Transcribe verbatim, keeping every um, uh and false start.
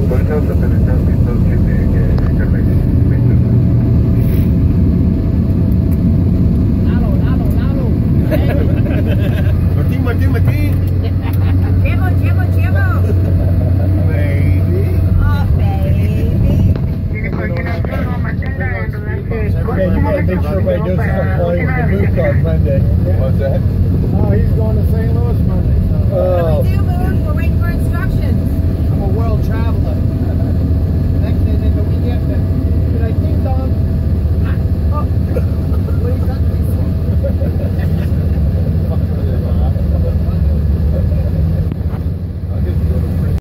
Martín, Martín, Martín. Llevo, llevo, llevo. Baby. Oh, baby. Okay, you gotta make sure everybody knows he's on play with the Moose on Monday. What's that? Oh, he's going to Saint Louis Monday. So. What do we do, Moon? We're waiting for instructions. I'm a world traveler.